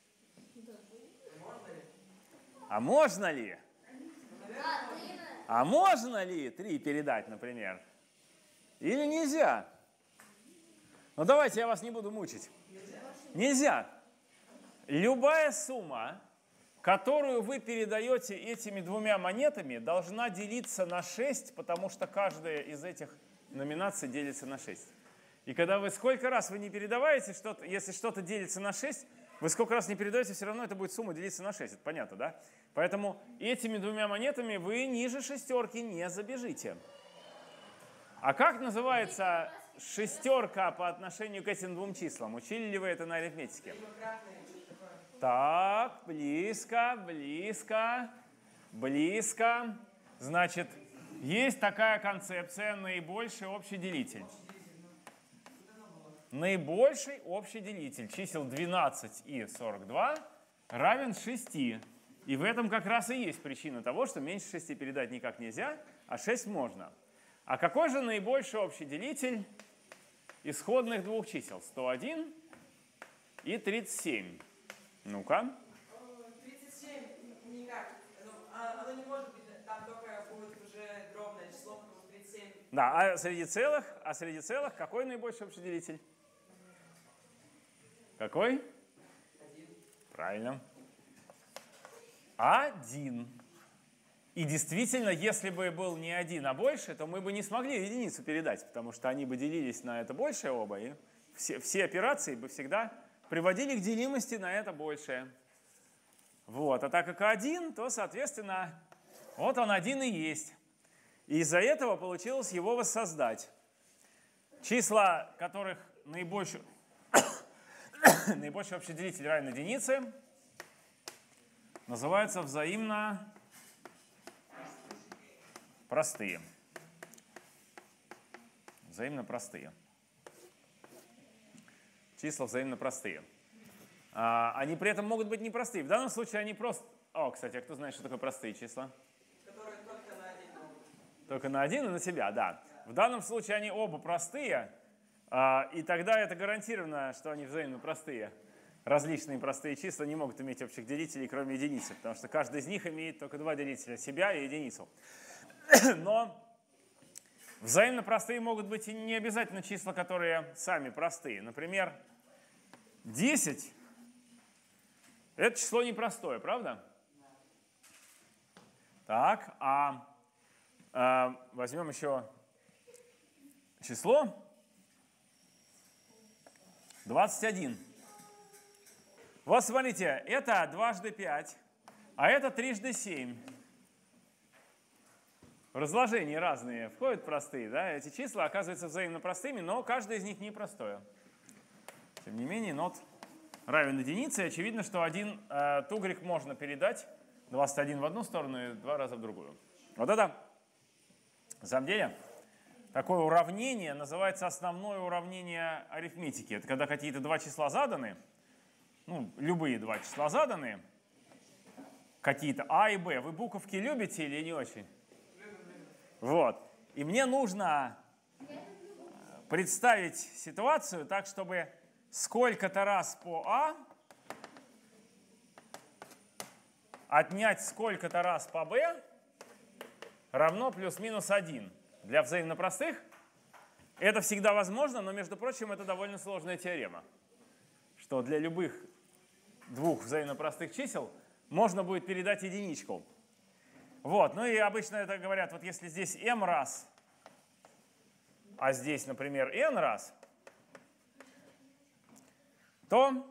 А можно ли? А, три на... А можно ли три передать, например? Или нельзя? Ну давайте я вас не буду мучить. Нельзя. Любая сумма, которую вы передаете этими двумя монетами, должна делиться на шесть, потому что каждая из этих номинаций делится на шесть. И когда вы сколько раз вы не передаваете что-то, если что-то делится на шесть, вы сколько раз не передаете, все равно это будет сумма делиться на шесть. Это понятно, да? Поэтому этими двумя монетами вы ниже шестерки не забежите. А как называется шестерка по отношению к этим двум числам? Учили ли вы это на арифметике? Так, близко, близко, близко. Значит, есть такая концепция наибольший общий делитель. Наибольший общий делитель чисел двенадцать и сорок два равен шести. И в этом как раз и есть причина того, что меньше шести передать никак нельзя, а шесть можно. А какой же наибольший общий делитель исходных двух чисел? сто один и тридцать семь. Ну-ка. тридцать семь никак. Оно, оно не может быть, там только будет уже дробное число, потому что тридцать семь. Да, а среди целых, а среди целых какой наибольший общий делитель? Какой? Один. Правильно. Один. И действительно, если бы был не один, а больше, то мы бы не смогли единицу передать, потому что они бы делились на это большее оба, и все, все операции бы всегда приводили к делимости на это большее. Вот. А так как один, то, соответственно, вот он один и есть. И из-за этого получилось его воссоздать. Числа, которых наибольший, наибольший общий делитель равен единице, называются взаимно простые. Взаимно простые. Числа взаимно простые. А, они при этом могут быть непростые. В данном случае они просто... О, кстати, а кто знает, что такое простые числа? Которые только на один могут. Только на один и на себя, да. В данном случае они оба простые, а, и тогда это гарантированно, что они взаимно простые. Различные простые числа не могут иметь общих делителей, кроме единицы, потому что каждый из них имеет только два делителя, себя и единицу. Но взаимно простые могут быть и не обязательно числа, которые сами простые. Например, десять – это число непростое, правда? Так, а, а возьмем еще число двадцать один. Вот смотрите, это дважды пять, а это трижды семь. В разложении разные входят простые, да? Эти числа оказываются взаимно простыми, но каждый из них непростое. Тем не менее, нот равен единице, и очевидно, что один э, тугрик можно передать двадцать один в одну сторону и два раза в другую. Вот это, на самом деле, такое уравнение называется основное уравнение арифметики. Это когда какие-то два числа заданы, ну, любые два числа заданы, какие-то А и Б. Вы буковки любите или не очень? Вот. И мне нужно представить ситуацию так, чтобы сколько-то раз по А отнять сколько-то раз по Б равно плюс-минус один. Для взаимно простых это всегда возможно, но, между прочим, это довольно сложная теорема, что для любых двух взаимно простых чисел можно будет передать единичку. Вот, ну и обычно это говорят, вот если здесь m раз, а здесь, например, n раз, то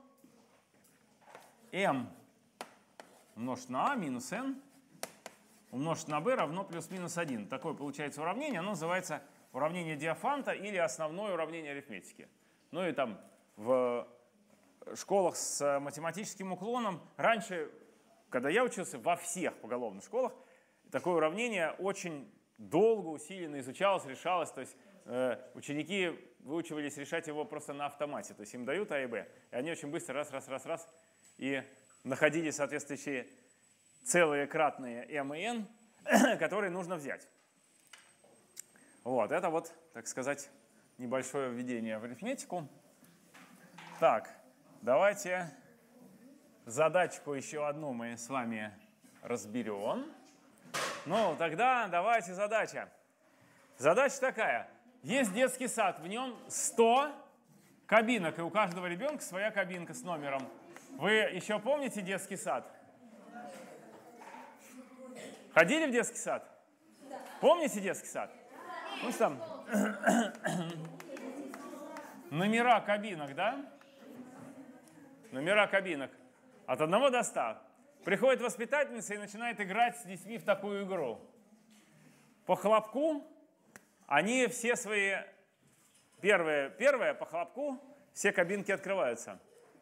m умножить на a минус n умножить на b равно плюс-минус один. Такое получается уравнение, оно называется уравнение Диофанта или основное уравнение арифметики. Ну и там в школах с математическим уклоном, раньше, когда я учился, во всех поголовных школах, такое уравнение очень долго, усиленно изучалось, решалось. То есть э, ученики выучивались решать его просто на автомате. То есть им дают А и Б, и они очень быстро раз, раз, раз, раз, и находили соответствующие целые кратные m и n, которые нужно взять. Вот, это вот, так сказать, небольшое введение в арифметику. Так, давайте задачку еще одну мы с вами разберем. Ну, тогда давайте задача. Задача такая. Есть детский сад, в нем сто кабинок, и у каждого ребенка своя кабинка с номером. Вы еще помните детский сад? Ходили в детский сад? Помните детский сад? Ну что там? Номера кабинок, да? Номера кабинок. От одного до ста. Приходит воспитательница и начинает играть с детьми в такую игру. По хлопку они все свои... Первое, первое по хлопку все кабинки открываются.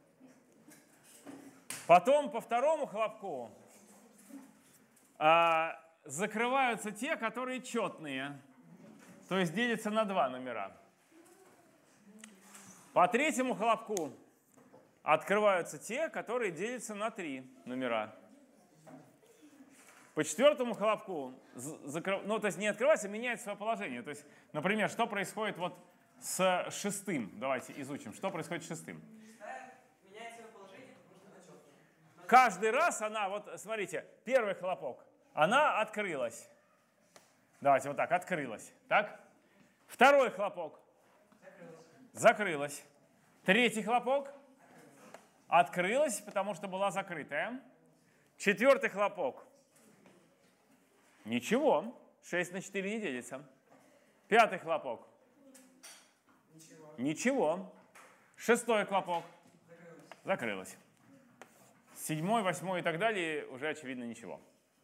Потом по второму хлопку а, закрываются те, которые четные. То есть делятся на два номера. По третьему хлопку открываются те, которые делятся на три номера. По четвертому хлопку, закрыв... ну, то есть не открывается, меняет свое положение. То есть, например, что происходит вот с шестым? Давайте изучим, что происходит с шестым. Меняет свое положение, потому что она четкая. Каждый раз она, вот смотрите, первый хлопок, она открылась. Давайте вот так, открылась. Так? Второй хлопок. Закрылась. Закрылась. Третий хлопок. Открылась, потому что была закрытая. Четвертый хлопок. Ничего. шесть на четыре не делится. Пятый хлопок. Ничего. Ничего. Шестой хлопок. Закрылась. Закрылась. Седьмой, восьмой и так далее уже, очевидно, ничего.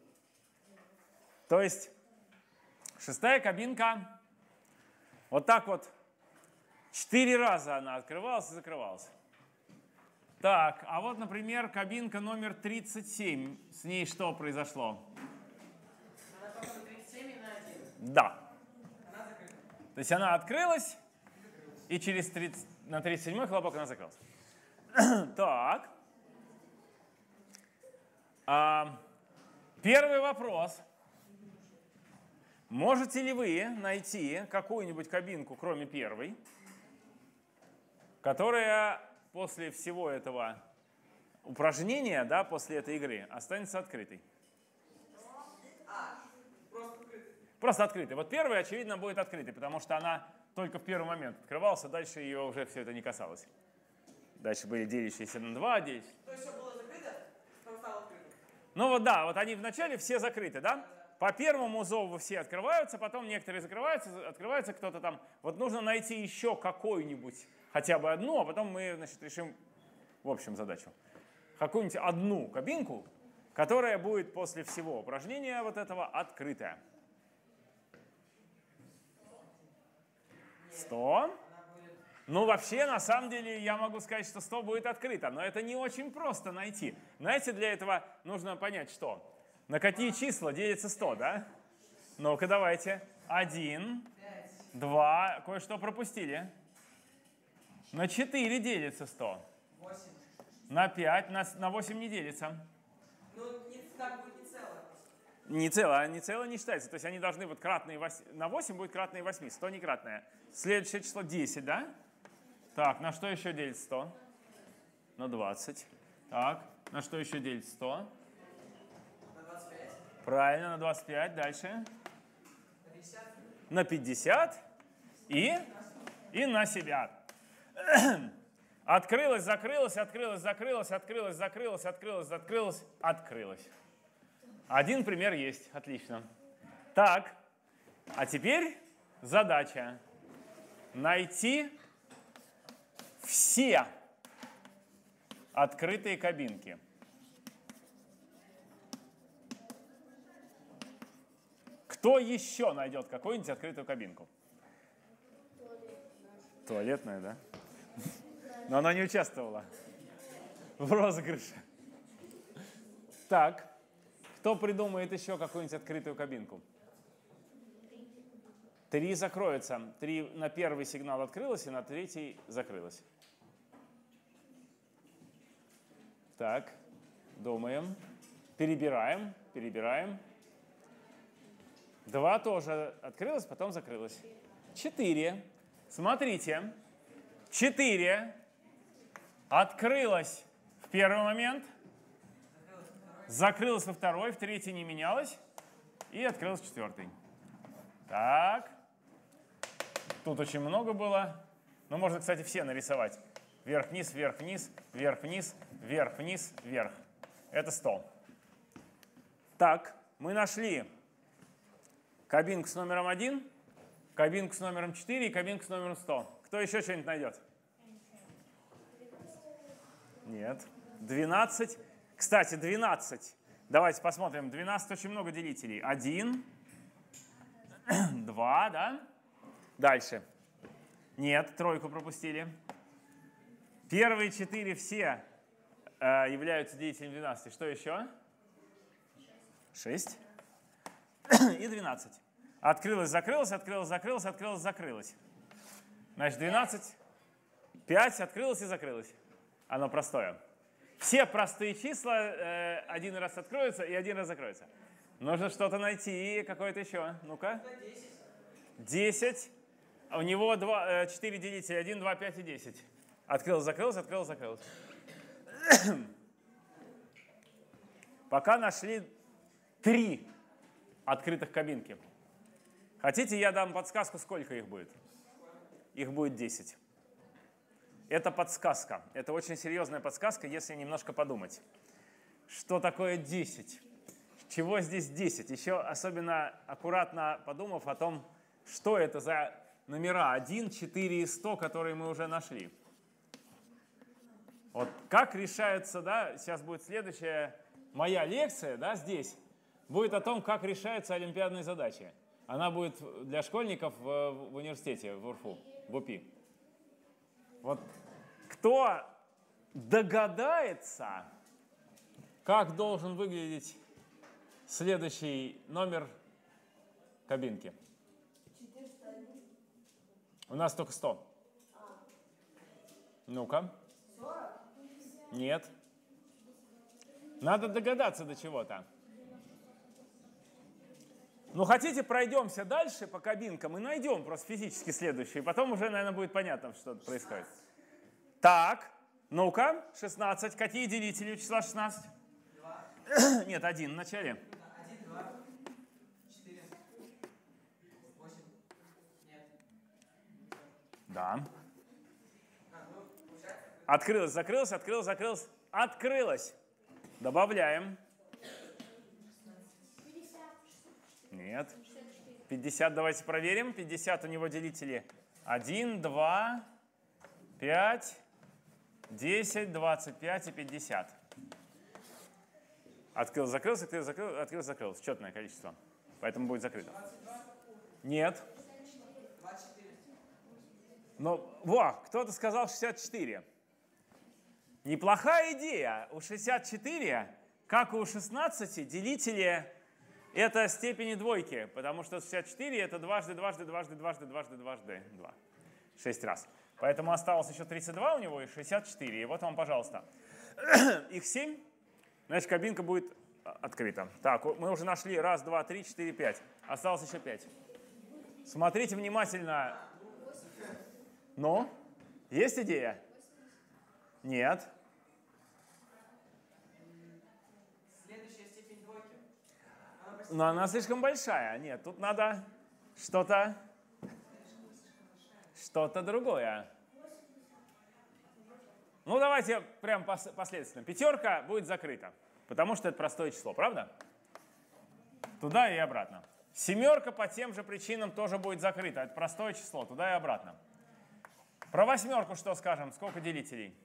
То есть шестая кабинка вот так вот четыре раза она открывалась и закрывалась. Так, а вот, например, кабинка номер тридцать семь. С ней что произошло? Она только на тридцать семь и на один. Да. Она закрыта. То есть она открылась, и через тридцать, на тридцать седьмой хлопок она закрылась. Так. А, первый вопрос. Можете ли вы найти какую-нибудь кабинку, кроме первой, которая после всего этого упражнения, да, после этой игры, останется открытой? А, просто открытый. Просто открытой. Вот первая, очевидно, будет открытой, потому что она только в первый момент открывалась, а дальше ее уже все это не касалось. Дальше были делящиеся на два, делящиеся. То есть все было закрыто, потом стало открыто. Ну вот да, вот они вначале все закрыты, да? По первому зову все открываются, потом некоторые закрываются, открываются кто-то там. Вот нужно найти еще какую-нибудь, хотя бы одну, а потом мы, значит, решим в общем задачу. Какую-нибудь одну кабинку, которая будет после всего упражнения вот этого открытая. сто. Ну, вообще, на самом деле, я могу сказать, что сто будет открыто, но это не очень просто найти. Знаете, для этого нужно понять, что? На какие числа делится сто, да? Ну-ка, давайте. один, два, кое-что пропустили. На четыре делится сто. восемь. На пять, на, на восемь не делится. Ну, не, так будет не целое. Не целое, не целое не считается. То есть они должны вот кратные восемь, на восемь будет кратные восемь, сто не кратное. Следующее число десять, да? Так, на что еще делится сто? На двадцать. Так, на что еще делится сто? На двадцать пять. Правильно, на двадцать пять. Дальше. На пятьдесят. На пятьдесят и, и на себя. Открылась, закрылась, открылась, закрылась, открылась, закрылась, открылась, закрылась, открылась. Один пример есть. Отлично. Так, а теперь задача. Найти все открытые кабинки. Кто еще найдет какую-нибудь открытую кабинку? Туалетная, да? Но она не участвовала в розыгрыше. Так, кто придумает еще какую-нибудь открытую кабинку? три закроется. три на первый сигнал открылось, и на третий закрылось. Так, думаем. Перебираем, перебираем. два тоже открылось, потом закрылось. четыре. Смотрите. четыре открылось в первый момент, закрылось во второй, в третий не менялось, и открылось в четвертый. Так. Тут очень много было. Но можно, кстати, все нарисовать. Вверх-вниз, вверх-вниз, вверх-вниз, вверх-вниз, вверх. Это сто. Так, мы нашли кабинку с номером один, кабинку с номером четыре и кабинку с номером сто. Кто еще что-нибудь найдет? Нет. двенадцать. Кстати, двенадцать. Давайте посмотрим. двенадцать очень много делителей. один, два, да? Дальше. Нет, тройку пропустили. Первые четыре все э, являются делителем двенадцати. Что еще? шесть. И двенадцать. Открылось, закрылось, открылось, закрылось, открылось, закрылось. Значит, двенадцать, пять, открылось и закрылось. Оно простое. Все простые числа э, один раз откроются и один раз закроются. Нужно что-то найти, какое-то еще. Ну-ка. десять. У него два, четыре делителя. один, два, пять и десять. Открылось, закрылось, открылось, закрылось. Пока нашли три открытых кабинки. Хотите, я дам подсказку, сколько их будет? Их будет десять. Это подсказка. Это очень серьезная подсказка, если немножко подумать. Что такое десять? Чего здесь десять? Еще особенно аккуратно подумав о том, что это за номера один, четыре и сто, которые мы уже нашли. Вот как решаются, да, сейчас будет следующая моя лекция, да, здесь, будет о том, как решаются олимпиадные задачи. Она будет для школьников в, в университете, в УРФУ, в УПИ. Вот кто догадается, как должен выглядеть следующий номер кабинки? У нас только сто. Ну-ка. Нет. Надо догадаться до чего-то. Ну, хотите, пройдемся дальше по кабинкам и найдем просто физически следующий. Потом уже, наверное, будет понятно, что происходит. Так, ну-ка, шестнадцать. Какие делители у числа шестнадцать? Нет, один в начале. один, два, четыре, восемь. Нет. Да. Открылось, закрылось, открылось, закрылось, открылось. Добавляем. Нет. пятьдесят давайте проверим. пятьдесят у него делители. один, два, пять, десять, двадцать пять и пятьдесят. Открылось, закрылось, открылось, закрылось, открылось, закрылось. Четное количество. Поэтому будет закрыто. Нет. Ну, во, кто-то сказал шестьдесят четыре. Неплохая идея. У шестидесяти четырёх, как и у шестнадцати, делители — это степени двойки, потому что шестьдесят четыре — это дважды, дважды, дважды, дважды, дважды, дважды, два. Шесть раз. Поэтому осталось еще тридцать два у него и шестьдесят четыре. И вот вам, пожалуйста. Их семь. Значит, кабинка будет открыта. Так, мы уже нашли раз, два, три, четыре, пять. Осталось еще пять. Смотрите внимательно. Ну, есть идея? Нет. Следующая степень двойки. Она почти... Но она слишком большая. Нет, тут надо что-то, что-то другое. Ну, давайте прям пос последовательно. Пятерка будет закрыта, потому что это простое число, правда? Туда и обратно. Семерка по тем же причинам тоже будет закрыта. Это простое число, туда и обратно. Про восьмерку что скажем? Сколько делителей?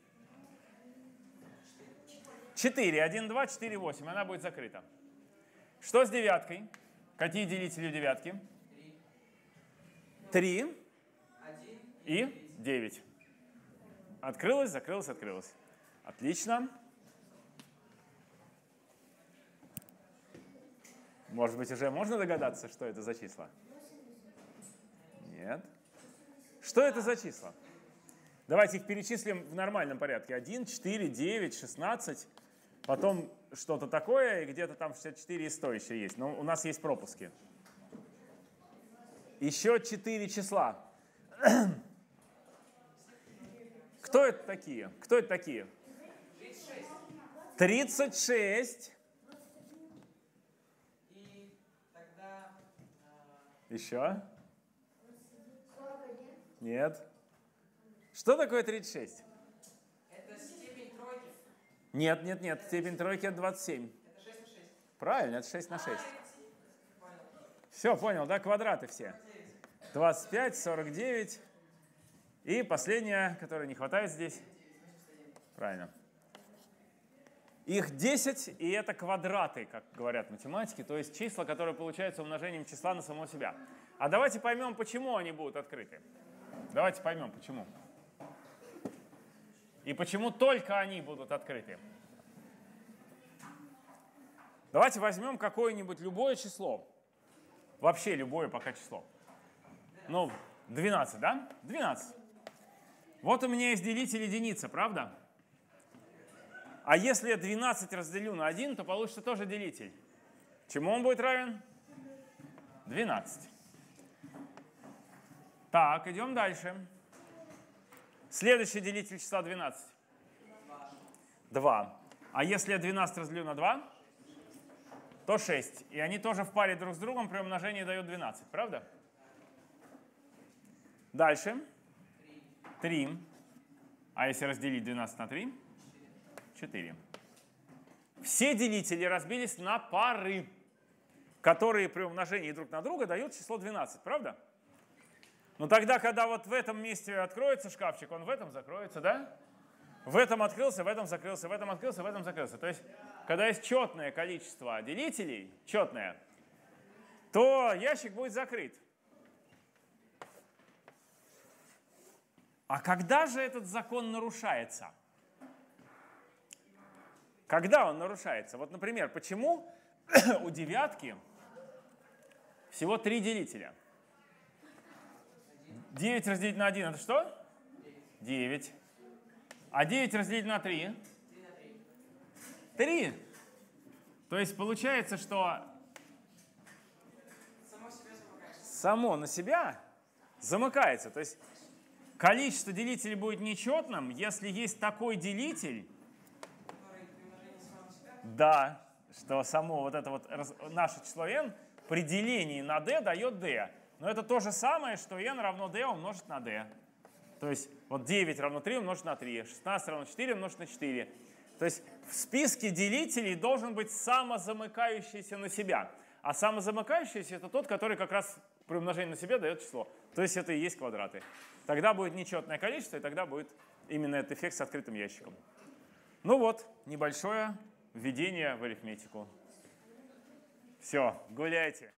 четыре. один, два, четыре, восемь. Она будет закрыта. Что с девяткой? Какие делители у девятки? три и девять. Открылась, закрылась, открылась. Отлично. Может быть, уже можно догадаться, что это за числа? Нет. Что это за числа? Давайте их перечислим в нормальном порядке. один, четыре, девять, шестнадцать. Потом что-то такое, и где-то там шестьдесят четыре и сто еще есть. Но у нас есть пропуски. Еще четыре числа. Кто это такие? Кто это такие? тридцать шесть. И тогда... Еще? Нет. Что такое тридцать шесть? Это степень тройки. Нет, нет, нет. Степень тройки это двадцать семь. Это шесть на шесть. Правильно, это шесть на шесть. Понял. Все, понял, да? Квадраты все. двадцать пять, сорок девять. И последняя, которой не хватает здесь. Правильно. Их десять, и это квадраты, как говорят математики, то есть числа, которые получаются умножением числа на само себя. А давайте поймем, почему они будут открыты. Давайте поймем, почему. И почему только они будут открыты. Давайте возьмем какое-нибудь любое число. Вообще любое пока число. Ну, двенадцать, да? двенадцать. Вот у меня есть делитель единица, правда? А если я двенадцать разделю на один, то получится тоже делитель. Чему он будет равен? двенадцать. Так, идем дальше. Следующий делитель числа двенадцать. два. А если я двенадцать разделю на два, то шесть. И они тоже в паре друг с другом при умножении дают двенадцать, правда? Дальше. три. А если разделить двенадцать на три? четыре. Все делители разбились на пары, которые при умножении друг на друга дают число двенадцать, правда? Но тогда, когда вот в этом месте откроется шкафчик, он в этом закроется, да? В этом открылся, в этом закрылся, в этом открылся, в этом закрылся. То есть, когда есть четное количество делителей, четное, то ящик будет закрыт. А когда же этот закон нарушается? Когда он нарушается? Вот, например, почему у девятки всего три делителя? девять разделить на один — это что? девять. А девять разделить на три? три. То есть получается, что само на себя замыкается. То есть количество делителей будет нечетным, если есть такой делитель, да, что само вот это вот наше число n при делении на d дает d. Но это то же самое, что n равно d умножить на d. То есть вот девять равно три умножить на три, шестнадцать равно четыре умножить на четыре. То есть в списке делителей должен быть самозамыкающийся на себя. А самозамыкающийся — это тот, который как раз при умножении на себя дает число. То есть это и есть квадраты. Тогда будет нечетное количество, и тогда будет именно этот эффект с открытым ящиком. Ну вот, небольшое введение в арифметику. Все, гуляйте.